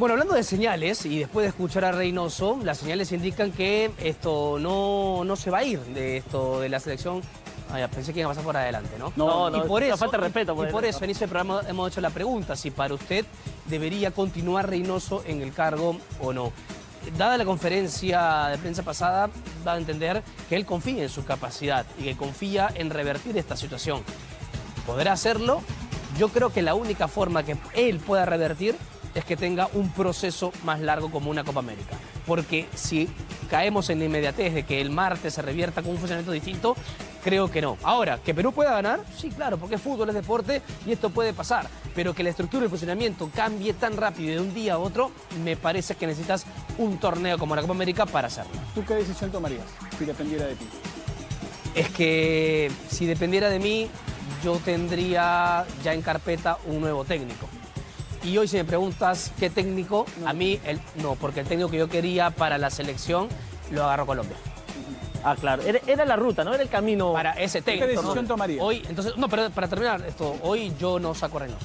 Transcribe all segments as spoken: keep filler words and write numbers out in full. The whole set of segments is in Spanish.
Bueno, hablando de señales, y después de escuchar a Reynoso, las señales indican que esto no, no se va a ir de esto de la selección. Ay, pensé que iba a pasar por adelante, ¿no? No, no, y por eso, falta de respeto. Y, y por eso, en ese programa hemos hecho la pregunta, si para usted debería continuar Reynoso en el cargo o no. Dada la conferencia de prensa pasada, da a entender que él confía en su capacidad y que confía en revertir esta situación. ¿Podrá hacerlo? Yo creo que la única forma que él pueda revertir es que tenga un proceso más largo como una Copa América. Porque si caemos en la inmediatez de que el martes se revierta con un funcionamiento distinto, creo que no. Ahora, ¿que Perú pueda ganar? Sí, claro, porque es fútbol, es deporte y esto puede pasar. Pero que la estructura y el funcionamiento cambie tan rápido de un día a otro, me parece que necesitas un torneo como la Copa América para hacerlo. ¿Tú qué decisión tomarías si dependiera de ti? Es que si dependiera de mí, yo tendría ya en carpeta un nuevo técnico. Y hoy si me preguntas qué técnico, no. a mí el, no, porque el técnico que yo quería para la selección lo agarró Colombia. Ah, claro, era, era la ruta, ¿no? Era el camino para ese técnico. ¿Qué decisión ¿no? tomaría? Hoy, entonces, no, pero para terminar esto, hoy yo no saco a Reynoso.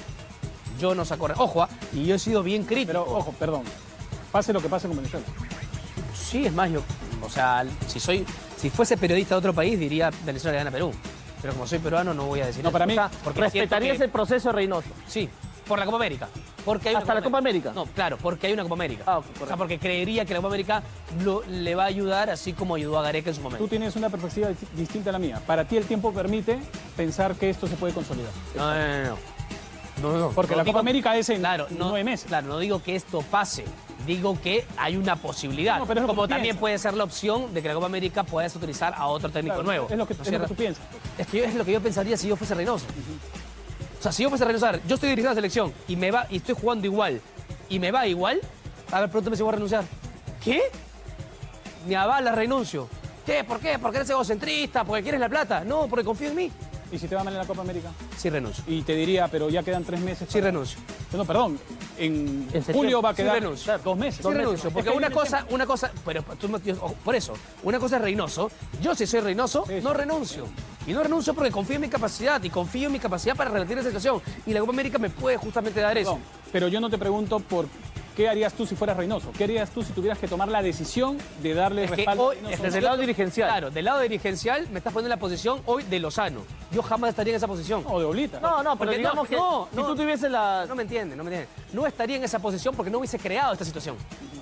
Yo no saco a Reynoso. Ojo, y yo he sido bien crítico. Pero, ojo, perdón, pase lo que pase con Venezuela. Sí, es más, yo, o sea, si soy, si fuese periodista de otro país, diría Venezuela gana Perú. Pero como soy peruano, no voy a decir no, eso. para mí, porque ¿respetarías que... el proceso de Reynoso? Sí. Por la Copa América. Porque hay ¿Hasta una la Copa América? No, claro, porque hay una Copa América. Ah, okay, o sea, porque creería que la Copa América lo, le va a ayudar así como ayudó a Gareca en su momento. Tú tienes una perspectiva distinta a la mía. Para ti el tiempo permite pensar que esto se puede consolidar. No, no, no. no. no, no. Porque no la digo, Copa América es en claro, no, nueve meses. Claro, no digo que esto pase. Digo que hay una posibilidad. No, pero es como también piensas. Puede ser la opción de que la Copa América puedas utilizar a otro técnico claro, nuevo. Es lo que, ¿no es lo que tú piensas. Es que yo, es lo que yo pensaría si yo fuese Reynoso. Uh-huh. O sea, si yo fuese a renunciar, yo estoy dirigiendo a la selección y me va y estoy jugando igual y me va igual, a ver, pregúntame si voy a renunciar. ¿Qué? Ni a bala renuncio. ¿Qué? ¿Por qué? ¿Porque eres egocentrista? ¿Porque quieres la plata? No, porque confío en mí. ¿Y si te va mal en la Copa América? Sí renuncio. Y te diría, pero ya quedan tres meses. Para... Sí renuncio. No, perdón, en, en julio va a quedar sí renuncio. dos meses. Sí dos renuncio, meses. porque es una cosa, una cosa, pero tú, por eso, una cosa es Reynoso. Yo si soy Reynoso, sí, no sí. renuncio. Y no renuncio porque confío en mi capacidad y confío en mi capacidad para revertir la situación. Y la Copa América me puede justamente dar eso. No, pero yo no te pregunto por qué harías tú si fueras Reynoso. ¿Qué harías tú si tuvieras que tomar la decisión de darle es respaldo hoy, a Reynoso? Desde el lado dirigencial. Claro, del lado dirigencial me estás poniendo en la posición hoy de Lozano. Yo jamás estaría en esa posición. O de Oblita. No, no, pero porque digamos no, que no, si no, tú tuvieses la... No me entiendes, no me entiendes. No estaría en esa posición porque no hubiese creado esta situación.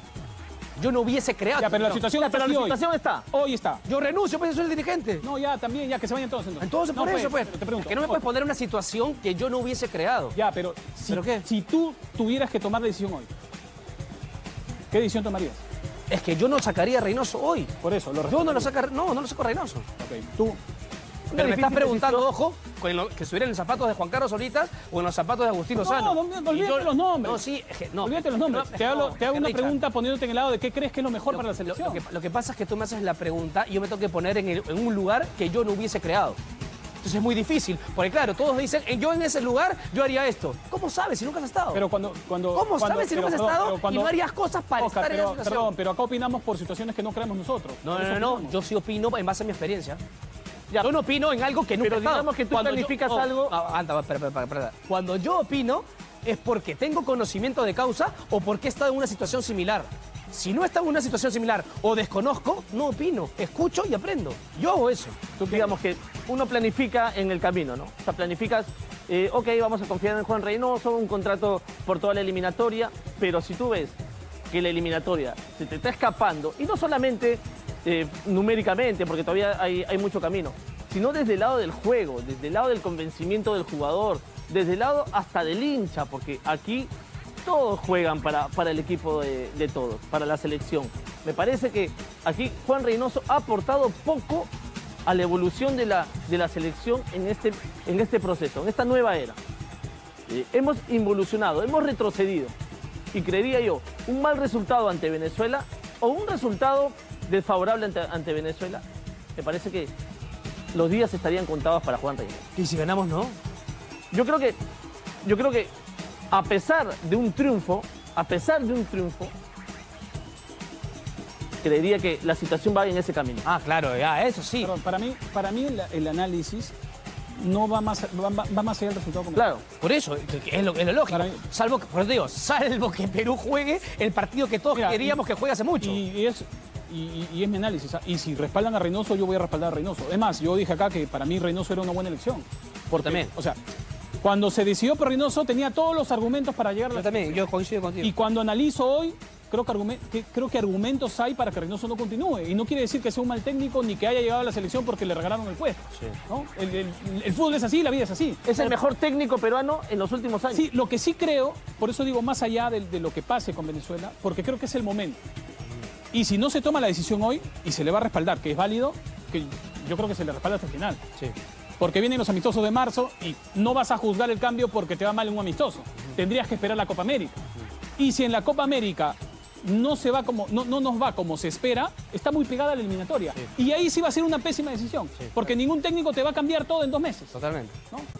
Yo no hubiese creado. Ya, pero la situación, ya, pero la hoy. situación está. Hoy está. Yo renuncio, pues soy el dirigente. No, ya, también, ya, que se vayan todos entonces. Entonces, por no, eso, pues. pues te pregunto, es que no me puedes poner una situación que yo no hubiese creado. Ya, pero si, ¿Pero qué? si tú tuvieras que tomar la decisión hoy, ¿qué decisión tomarías? Es que yo no sacaría a Reynoso hoy. Por eso, lo Yo no lo saco, no, no lo saco a Reynoso. Ok, tú... Pero me estás preguntando, ojo, con lo, que estuviera en los zapatos de Juan Carlos Solitas o en los zapatos de Agustín Lozano. No, no, no, olvídate yo, los nombres. No, sí, es que, no. Olvídate los nombres. No, te hago, no, te hago una Richard, pregunta poniéndote en el lado de qué crees que es lo mejor lo, para la selección. Lo, lo, que, lo que pasa es que tú me haces la pregunta y yo me tengo que poner en, el, en un lugar que yo no hubiese creado. Entonces es muy difícil, porque claro, todos dicen, yo en ese lugar, yo haría esto. ¿Cómo sabes si nunca has estado? Pero cuando... cuando ¿Cómo cuando, sabes si pero, nunca has perdón, estado cuando, y no harías cosas para Oscar, estar pero, en esa situación? Perdón, pero acá opinamos por situaciones que no creamos nosotros. No, no, no, no, yo sí opino en base a mi experiencia. Ya, yo no opino en algo que nunca pero digamos que tú Cuando planificas yo, oh, algo... Ah, anda, espera, espera, espera. Cuando yo opino es porque tengo conocimiento de causa o porque he estado en una situación similar. Si no he estado en una situación similar o desconozco, no opino. Escucho y aprendo. Yo hago eso. Tú, digamos que uno planifica en el camino, ¿no? O sea, planificas, eh, ok, vamos a confiar en Juan Reynoso, un contrato por toda la eliminatoria, pero si tú ves que la eliminatoria se te está escapando, y no solamente eh, numéricamente, porque todavía hay, hay mucho camino, sino desde el lado del juego, desde el lado del convencimiento del jugador, desde el lado hasta del hincha, porque aquí todos juegan para, para el equipo de, de todos, para la selección. Me parece que aquí Juan Reynoso ha aportado poco a la evolución de la, de la selección en este, en este proceso, en esta nueva era. Eh, hemos involucionado, hemos retrocedido. Y creería yo, un mal resultado ante Venezuela o un resultado desfavorable ante, ante Venezuela, me parece que los días estarían contados para Juan Reynoso. ¿Y si ganamos, no? Yo creo que, yo creo que a pesar de un triunfo, a pesar de un triunfo, creería que la situación va en ese camino. Ah, claro, ya, eso sí. Pero para mí, para mí el, el análisis no va más, va, va más allá del resultado comercial. Claro. Por eso, es lo, es lo lógico. Para- Salvo, que- por eso digo, salvo que Perú juegue el partido que todos Mira, queríamos y- que juegue hace mucho. Y, y es, y, y- y es mi análisis. ¿ah? Y si respaldan a Reynoso, yo voy a respaldar a Reynoso. Es más, yo dije acá que para mí Reynoso era una buena elección. Porque, también. O sea, cuando se decidió por Reynoso tenía todos los argumentos para llegar a la Yo también, yo coincido contigo. Y cuando analizo hoy, creo que, argumen- que- creo que argumentos hay para que Reynoso no continúe. Y no quiere decir que sea un mal técnico ni que haya llegado a la selección porque le regalaron el puesto. Sí. ¿no? El, el- el fútbol es así, la vida es así. Es el mejor técnico peruano en los últimos años. Sí, lo que sí creo, por eso digo más allá de, de lo que pase con Venezuela, porque creo que es el momento. Y si no se toma la decisión hoy y se le va a respaldar, que es válido, que yo creo que se le respalda hasta el final. Sí. Porque vienen los amistosos de marzo y no vas a juzgar el cambio porque te va mal en un amistoso. Tendrías que esperar la Copa América. Y si en la Copa América no, se va como, no, no nos va como se espera, está muy pegada a la eliminatoria. Y ahí sí va a ser una pésima decisión. Porque ningún técnico te va a cambiar todo en dos meses. Totalmente. ¿no?